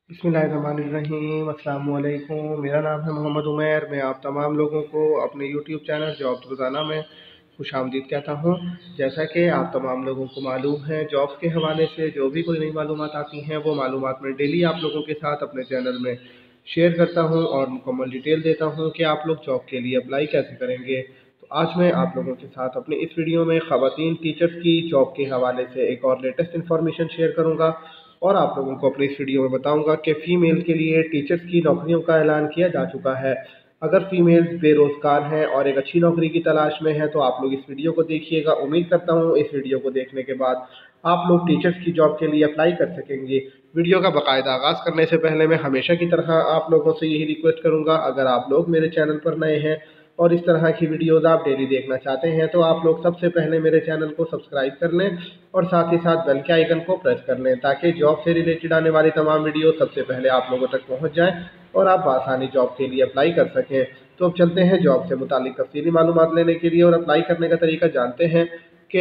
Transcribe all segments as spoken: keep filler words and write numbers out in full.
बिस्मिल्लाहिर्रहमानिर्रहीम अस्सलाम वालेकुम। मेरा नाम है मोहम्मद उमैर। मैं आप तमाम लोगों को अपने यूट्यूब चैनल जॉब्स रोज़ाना में खुशामदीद कहता हूँ। जैसा कि आप तमाम लोगों को मालूम है, जॉब्स के हवाले से जो भी कोई नई मालूमात आती हैं वो मालूमात मैं डेली आप लोगों के साथ अपने चैनल में शेयर करता हूँ और मुकम्मल डिटेल देता हूँ कि आप लोग जॉब के लिए अप्लाई कैसे करेंगे। तो आज मैं आप लोगों के साथ अपने इस वीडियो में ख़वातीन टीचर्स की जॉब के हवाले से एक और लेटेस्ट इन्फॉर्मेशन शेयर करूँगा और आप लोगों को अपनी इस वीडियो में बताऊंगा कि फ़ीमेल के लिए टीचर्स की नौकरियों का ऐलान किया जा चुका है। अगर फीमेल्स बेरोज़गार हैं और एक अच्छी नौकरी की तलाश में हैं तो आप लोग इस वीडियो को देखिएगा। उम्मीद करता हूँ इस वीडियो को देखने के बाद आप लोग टीचर्स की जॉब के लिए अप्लाई कर सकेंगे। वीडियो का बाकायदा आगाज़ करने से पहले मैं हमेशा की तरह आप लोगों से यही रिक्वेस्ट करूँगा, अगर आप लोग मेरे चैनल पर नए हैं और इस तरह की वीडियोज़ आप डेली देखना चाहते हैं तो आप लोग सबसे पहले मेरे चैनल को सब्सक्राइब कर लें और साथ ही साथ बेल के आइकन को प्रेस कर लें ताकि जॉब से रिलेटेड आने वाली तमाम वीडियो सबसे पहले आप लोगों तक पहुंच जाएं और आप आसानी जॉब के लिए अप्लाई कर सकें। तो अब चलते हैं जॉब से मुतालिक तफसीली मालूमात लेने के लिए और अप्लाई करने का तरीका जानते हैं कि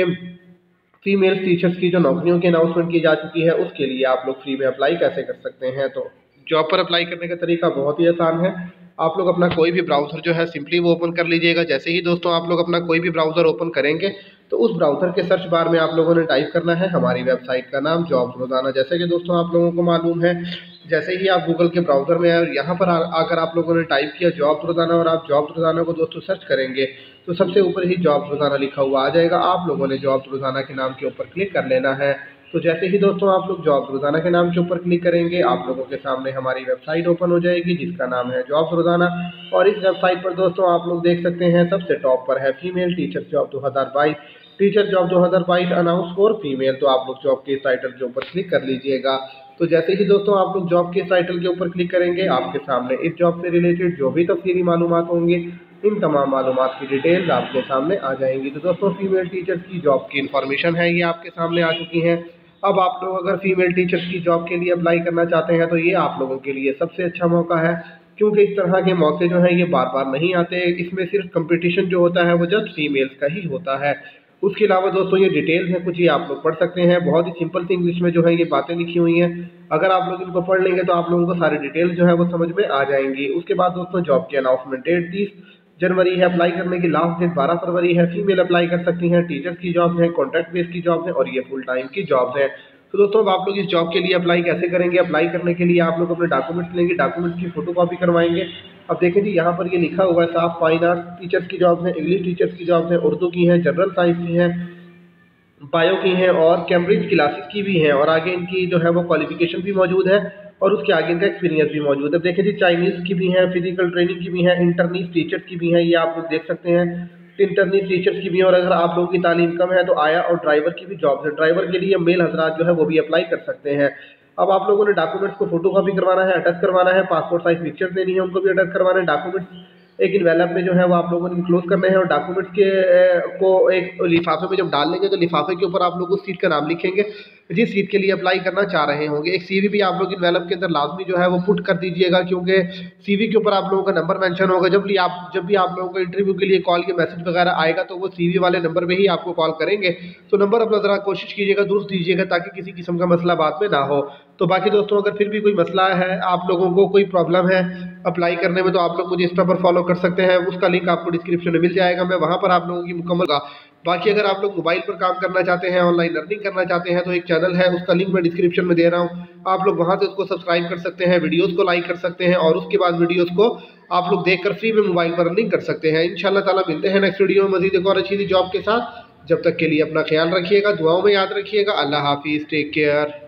फीमेल टीचर्स की जो नौकरियों की अनाउंसमेंट की जा चुकी है उसके लिए आप लोग फ्री में अप्लाई कैसे कर सकते हैं। तो जॉब पर अप्लाई करने का तरीका बहुत ही आसान है। आप लोग अपना कोई भी ब्राउज़र जो है सिंपली वो ओपन कर लीजिएगा। जैसे ही दोस्तों आप लोग अपना कोई भी ब्राउज़र ओपन करेंगे तो उस ब्राउज़र के सर्च बार में आप लोगों ने टाइप करना है हमारी वेबसाइट का नाम जॉब्स रोज़ाना। जैसे कि दोस्तों आप लोगों को मालूम है, जैसे ही आप गूगल के ब्राउज़र में आए यहाँ पर आकर आप लोगों ने टाइप किया जॉब्स रोज़ाना और आप जॉब्स रोज़ाना को दोस्तों सर्च करेंगे तो सबसे ऊपर ही जॉब्स रोज़ाना लिखा हुआ आ जाएगा। आप लोगों ने जॉब्स रोज़ाना के नाम के ऊपर क्लिक कर लेना है। तो जैसे ही दोस्तों आप लोग जॉब्स रोज़ाना के नाम के ऊपर क्लिक करेंगे आप लोगों के सामने हमारी वेबसाइट ओपन हो जाएगी जिसका नाम है जॉब्स रोज़ाना। और इस वेबसाइट पर दोस्तों आप लोग देख सकते हैं सबसे टॉप पर है फीमेल टीचर जॉब दो हज़ार बाईस, टीचर जॉब दो हज़ार बाईस अनाउंस फॉर फीमेल। तो आप लोग जॉब के इस टाइटल के ऊपर क्लिक कर लीजिएगा। तो जैसे ही दोस्तों आप लोग जॉब के इस टाइटल के ऊपर क्लिक करेंगे आपके सामने इस जॉब से रिलेटेड जो भी तफसीली मालूमात होंगे इन तमाम मालूमात की डिटेल्स आपके सामने आ जाएंगी। तो दोस्तों फीमेल टीचर्स की जॉब की इन्फॉर्मेशन है ये आपके सामने आ चुकी है। अब आप लोग अगर फीमेल टीचर्स की जॉब के लिए अप्लाई करना चाहते हैं तो ये आप लोगों के लिए सबसे अच्छा मौका है क्योंकि इस तरह के मौके जो हैं ये बार बार नहीं आते। इसमें सिर्फ कंपटीशन जो होता है वो जस्ट फीमेल्स का ही होता है। उसके अलावा दोस्तों ये डिटेल्स हैं कुछ ये आप लोग पढ़ सकते हैं। बहुत ही सिंपल सी इंग्लिश में जो है ये बातें लिखी हुई हैं। अगर आप लोग इनको पढ़ लेंगे तो आप लोगों को सारी डिटेल्स जो है वो समझ में आ जाएंगी। उसके बाद दोस्तों जॉब की अनाउंसमेंट डेट तीस जनवरी है, अप्लाई करने की लास्ट डेट बारह फरवरी है। फीमेल अप्लाई कर सकती हैं, टीचर्स की जॉब है, कॉन्ट्रैक्ट बेस की जॉब है और ये फुल टाइम की जॉब है। तो दोस्तों अब आप लोग इस जॉब के लिए अप्लाई कैसे करेंगे। अप्लाई करने के लिए आप लोग अपने डॉक्यूमेंट्स लेंगे, डॉक्यूमेंट्स की फोटो कॉपी करवाएंगे। अब देखें जी यहाँ पर ये लिखा हुआ है साफ फाइन आर्ट्स टीचर्स की जॉब है, इंग्लिश टीचर्स की जॉब है, उर्दू की है, जनरल साइंस की है, बायो की हैं और कैम्ब्रिज क्लासेस की भी हैं और आगे इनकी जो है वो क्वालिफिकेशन भी मौजूद है और उसके आगे इनका एक्सपीरियंस भी मौजूद है। देखें जी चाइनीज़ की भी हैं, फिजिकल ट्रेनिंग की भी हैं, इंटरनीस टीचर्स की भी हैं, ये आप लोग देख सकते हैं इंटरनीस टीचर्स की भी हैं। और अगर आप लोगों की तालीम कम है तो आया और ड्राइवर की भी जॉब है। ड्राइवर के लिए मेल हजरात जो है वो भी अप्लाई कर सकते हैं। अब आप लोगों ने डॉक्यूमेंट्स को फोटो कॉपी करवाना है, अटैच करवाना है, पासपोर्ट साइज पिक्चर्स देनी है उनको भी अटैच करवाना है। डॉक्यूमेंट्स एक इन्वेलप में जो है वो आप लोगों ने इनक्लोज करने हैं और डॉक्यूमेंट्स के को एक लिफाफे में जब डाल लेंगे तो लिफाफे के ऊपर आप लोग उस सीट का नाम लिखेंगे जिस सीट के लिए अप्लाई करना चाह रहे होंगे। एक सीवी भी आप लोग इन्वेलप के अंदर लाजमी जो है वो पुट कर दीजिएगा क्योंकि सीवी के ऊपर आप लोगों का नंबर मेंशन होगा। जब भी आप जब भी आप लोगों को इंटरव्यू के लिए कॉल या मैसेज वगैरह आएगा तो वो सीवी वाले नंबर पे ही आपको कॉल करेंगे। तो नंबर अपना ज़रा कोशिश कीजिएगा दुरुस्त दीजिएगा ताकि किसी किस्म का मसला बाद में ना हो। तो बाकी दोस्तों अगर फिर भी कोई मसला है, आप लोगों को कोई प्रॉब्लम है अप्लाई करने में तो आप लोग मुझे इंस्टा पर फॉलो कर सकते हैं। उसका लिंक आपको डिस्क्रिप्शन में मिल जाएगा, मैं वहाँ पर आप लोगों की मुकम्मल। बाकी अगर आप लोग मोबाइल पर काम करना चाहते हैं, ऑनलाइन लर्निंग करना चाहते हैं तो एक चैनल है उसका लिंक मैं डिस्क्रिप्शन में दे रहा हूँ। आप लोग वहाँ से उसको सब्सक्राइब कर सकते हैं, वीडियोज़ को लाइक कर सकते हैं और उसके बाद वीडियोज़ को आप लोग देख कर फ्री में मोबाइल पर अर्निंग कर सकते हैं। इंशाल्लाह ताला मिलते हैं नेक्स्ट वीडियो में मज़ीद एक और अच्छी सी जॉब के साथ। जब तक के लिए अपना ख्याल रखिएगा, दुआओं में याद रखिएगा। अल्लाह हाफिज़, टेक केयर।